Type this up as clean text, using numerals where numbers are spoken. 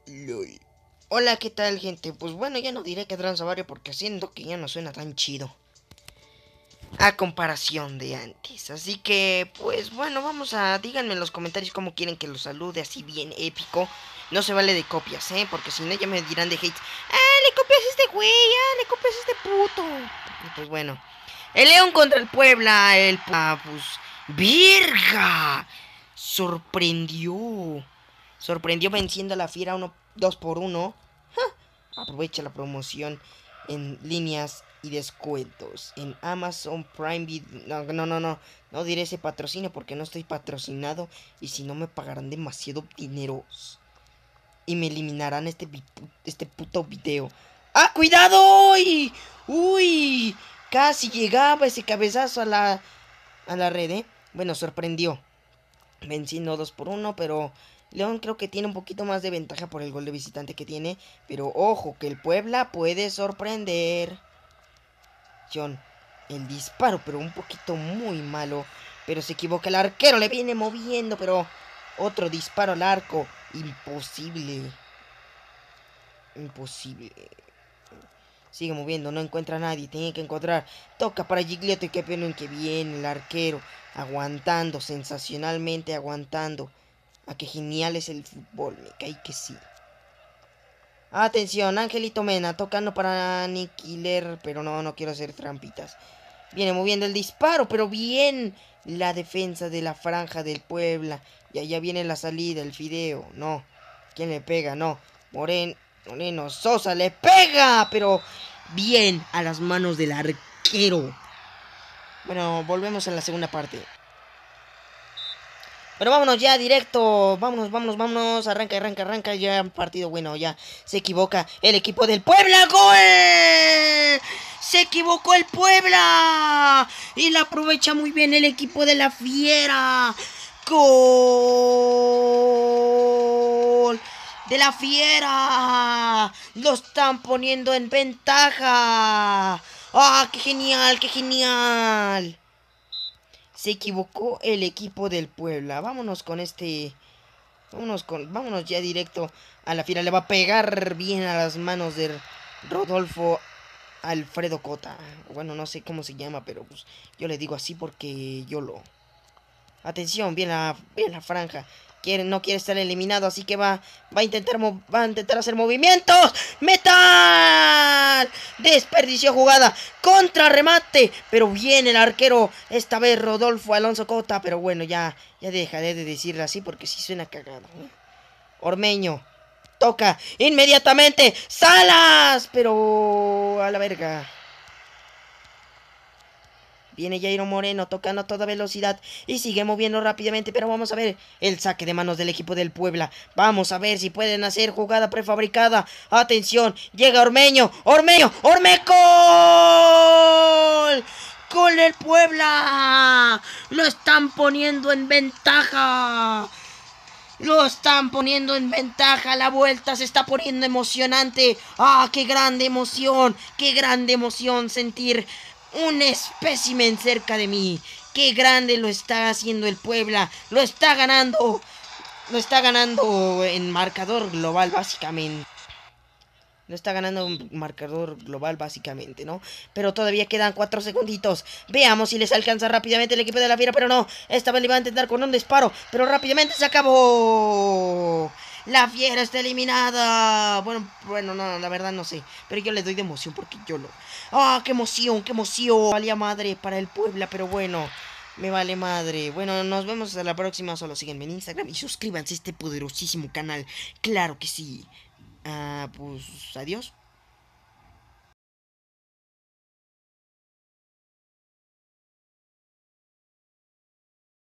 LOL. Hola, ¿qué tal, gente? Pues bueno, ya no diré que Transavario porque siento que ya no suena tan chido a comparación de antes. Así que, pues bueno, díganme en los comentarios cómo quieren que los salude así bien épico. No se vale de copias, porque si no ya me dirán de hate. Le copias a este güey, le copias a este puto. Y pues bueno, el León contra el Puebla, pues, ¡virga! Sorprendió venciendo a la Fiera 2 por 1. Aprovecha la promoción en líneas y descuentos en Amazon Prime Video. No diré ese patrocinio porque no estoy patrocinado y si no me pagarán demasiado dinero y me eliminarán este puto video. ¡Ah, cuidado! ¡Uy! ¡Uy! Casi llegaba ese cabezazo a la red, Bueno, sorprendió venciendo 2 por 1, pero León creo que tiene un poquito más de ventaja por el gol de visitante que tiene. Pero ojo, que el Puebla puede sorprender. John, el disparo, pero un poquito muy malo. Pero se equivoca el arquero, le viene moviendo, pero otro disparo al arco. Imposible. Imposible. Sigue moviendo, no encuentra a nadie, tiene que encontrar. Toca para Gigliotti, que viene el arquero. Aguantando, sensacionalmente aguantando. A que genial es el fútbol, me cae que sí. Atención, Angelito Mena, tocando para Aniquiler, pero no quiero hacer trampitas. Viene moviendo el disparo, pero bien la defensa de la franja del Puebla. Y allá viene la salida, el Fideo, no. ¿Quién le pega? No. Moreno Sosa le pega, pero bien a las manos del arquero. Bueno, volvemos en la segunda parte. Pero vámonos ya directo. Vámonos. Arranca. Ya partido bueno, ya se equivoca el equipo del Puebla. ¡Gol! Se equivocó el Puebla. Y la aprovecha muy bien el equipo de la Fiera. ¡Gol! De la Fiera. Lo están poniendo en ventaja. ¡Ah, qué genial! Se equivocó el equipo del Puebla. Vámonos ya directo a la Fiera. Le va a pegar bien a las manos de Rodolfo Alfredo Cota. Bueno, no sé cómo se llama, pero pues yo le digo así porque yo lo... Atención, bien la franja. No quiere estar eliminado, así que va a intentar hacer movimientos. ¡Metal! Desperdició jugada. Contrarremate. Pero bien el arquero. Esta vez Rodolfo Alonso Cota. Pero bueno, ya dejaré de decirle así porque sí suena cagado. Ormeño. Toca inmediatamente. ¡Salas! Pero a la verga. Viene Jairo Moreno tocando a toda velocidad y sigue moviendo rápidamente, pero vamos a ver el saque de manos del equipo del Puebla. Vamos a ver si pueden hacer jugada prefabricada. Atención, llega Ormeño. ¡Ormeco! ¡Gol del Puebla! Lo están poniendo en ventaja. La vuelta se está poniendo emocionante. ¡Ah, qué grande emoción! ¡Qué grande emoción sentir un espécimen cerca de mí! ¡Qué grande lo está haciendo el Puebla! ¡Lo está ganando! Lo está ganando en marcador global, básicamente. No está ganando un marcador global básicamente, ¿no? Pero todavía quedan 4 segunditos. Veamos si les alcanza rápidamente el equipo de la Fiera, pero no. Esta vez le va a intentar con un disparo, pero rápidamente se acabó. La Fiera está eliminada. Bueno, no, la verdad no sé. Pero yo le doy de emoción porque yo lo... ¡Ah, qué emoción! Valía madre para el Puebla, pero bueno, me vale madre. Bueno, nos vemos hasta la próxima. Solo síganme en Instagram y suscríbanse a este poderosísimo canal. Claro que sí. Pues adiós.